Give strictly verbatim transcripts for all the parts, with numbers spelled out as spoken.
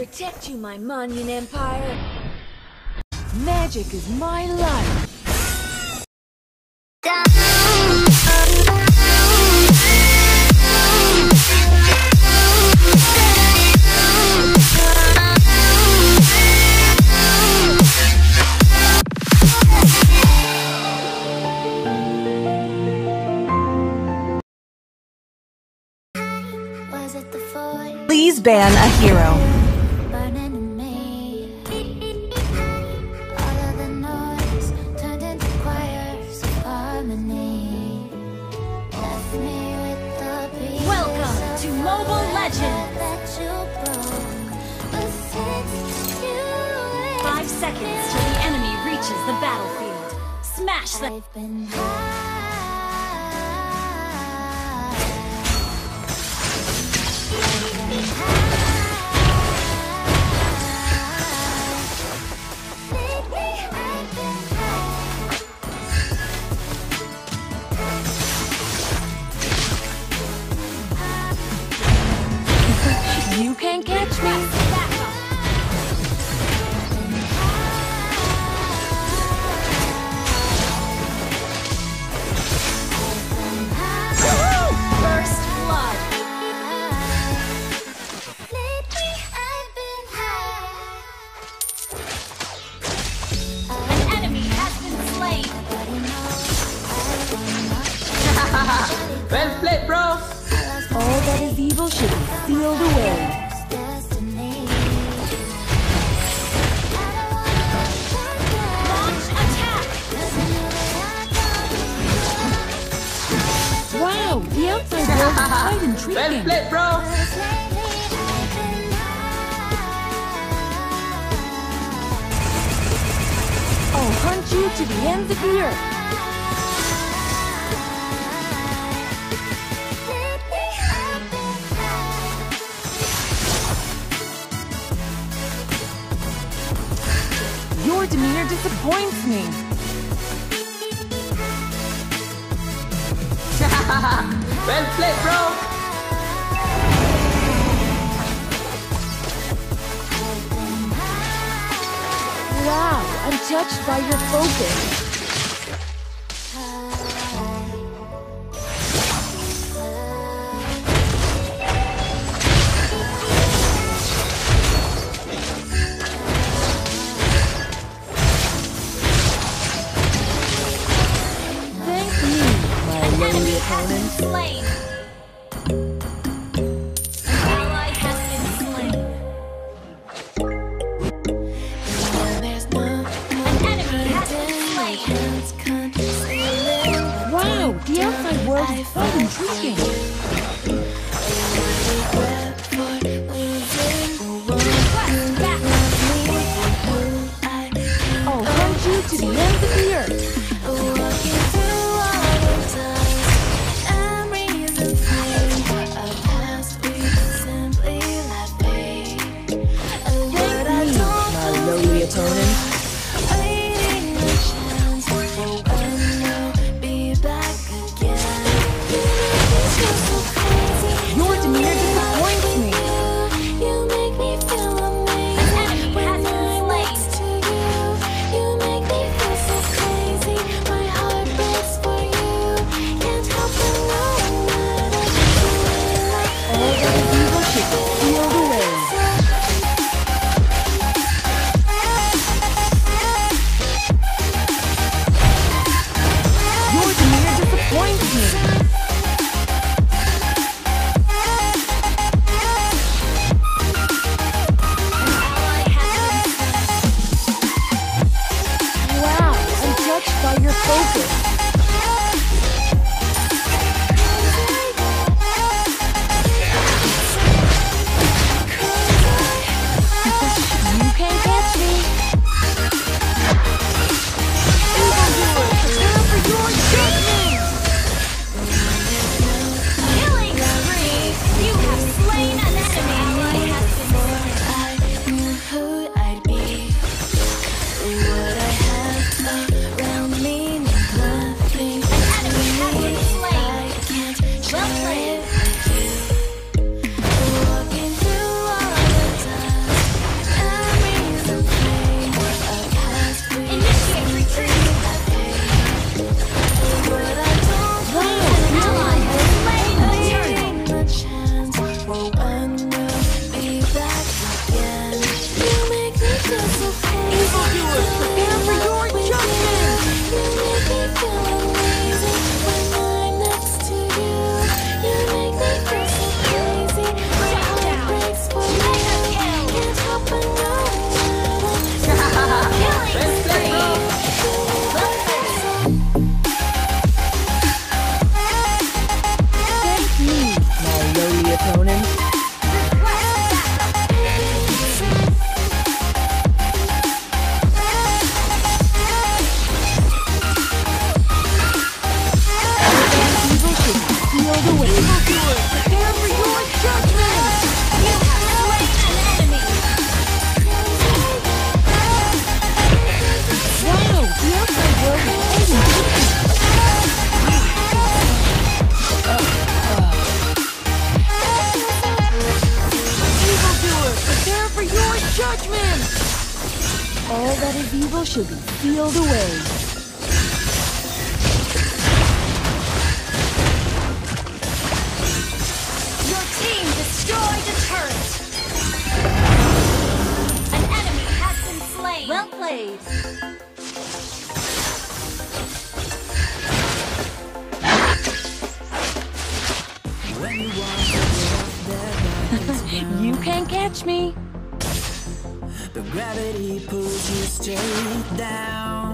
protect you, my Manyan Empire. Magic is my life. Please ban a hero. Welcome to Mobile Legends! Five seconds till the enemy reaches the battlefield. Smash them! You can't catch me. First blood. An enemy has been slain. Well played, bro. All that is evil should be sealed away. Launch attack. Wow, the outside world is quite intriguing. Well played, bro. I'll hunt you to the ends of the earth. Your demeanor disappoints me. Well played, bro. Wow, I'm touched by your focus. Thank you, my lowly opponent. Slain. An ally has been slain. An enemy has been slain. Wow, the outside world is quite intriguing. Request backup. I'll hunt you to the ends of the earth. Thank me, my lowly opponent. Your demeanor disappoints should be sealed away. Your team destroyed a turret. An enemy has been slain. Well played. You can't catch me. The gravity pulls you straight down.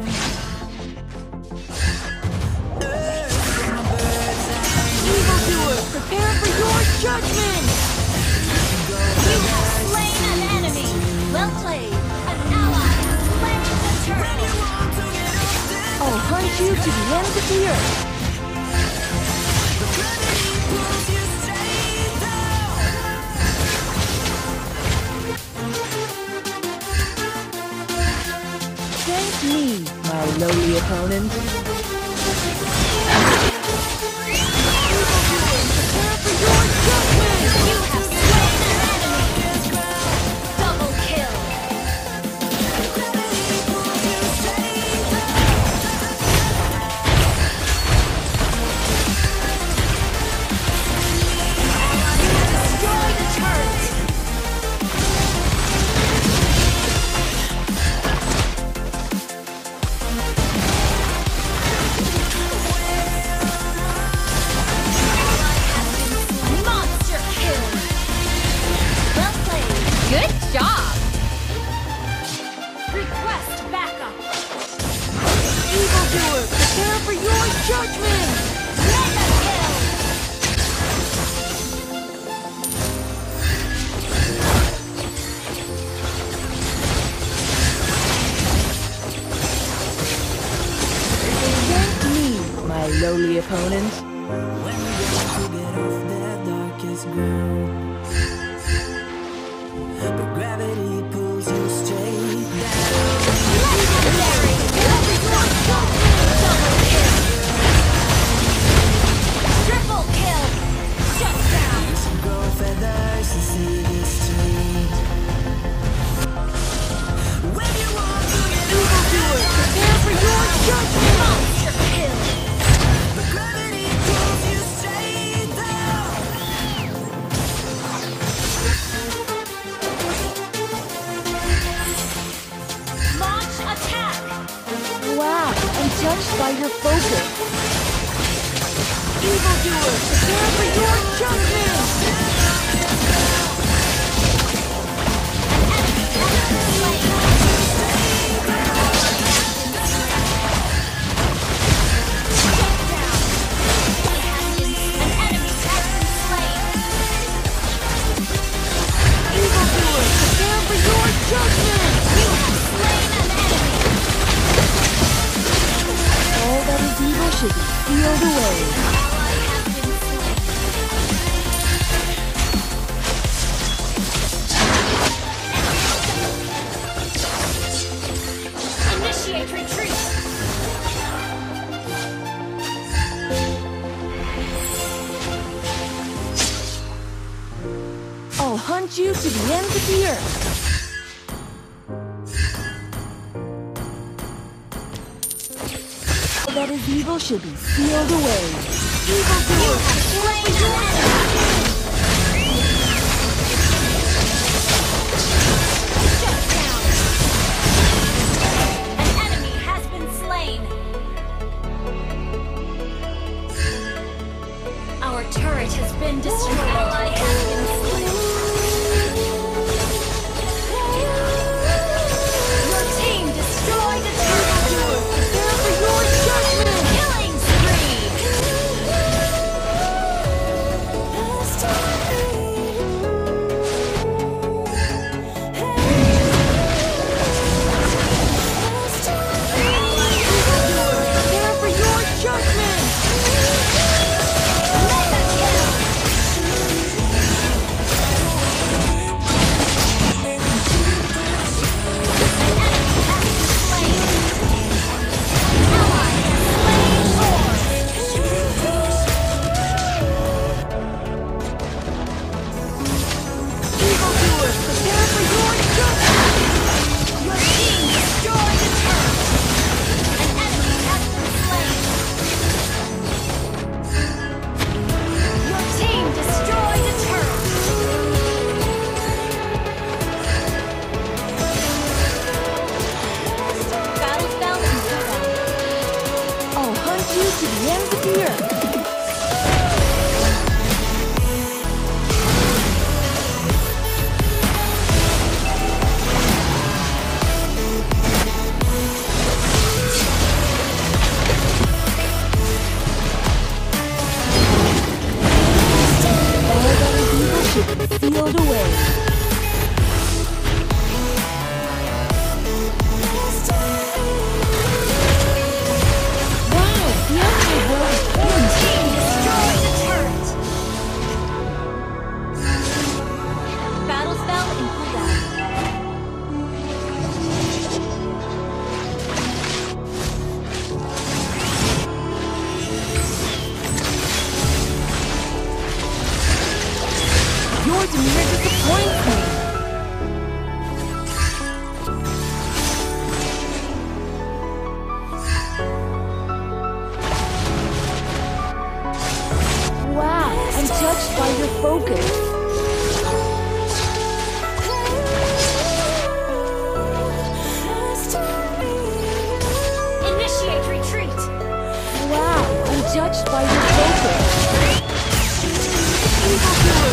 Earth from a bird's eye. Evildoer, prepare for your judgment! You have slain an enemy. Well played. An ally has slain the turret. I'll hunt you to the ends of the earth. The gravity pulls you straight down. Thank me, my lowly opponent. Prepare for your judgment! You have slain an enemy. Double kill. Gravity pulls you straight down. Destroy the turret. Monster kill. Well played. Good job! Request backup. Evildoer, prepare for your judgment! Mega kill. Thank me, my lowly opponent. When you want to get off that darkest ground, but gravity pulls you straight down. Legendary. Double kill. Triple kill. Shut down. You should grow feathers to see this tree. When you want to get Evildoer, prepare for your judgment! Monster kill. but gravity pulls you straight down. Launch attack. Wow, I'm touched by your focus. Evildoer, prepare for your judgment! Evildoer, prepare for your judgment! All that is evil should be sealed away. Initiate retreat. I'll hunt you to the ends of the earth. All that is evil should be sealed away. Evildoer, Slain an enemy. Shut down. An enemy has been slain. Our turret has been destroyed. Ally has been slain. Your team destroyed a turret. prepare for your judgment! Killing spree. Prepare for your judgment! Mega kill. hands appear. All that is evil should be sealed away. Wow, the actual world is orange. Team destroyed the turret. Battle spell in cooldown. Your demeanor disappoints me. Wow, I'm touched by your focus. Initiate retreat. Wow, I'm touched by your focus. You have no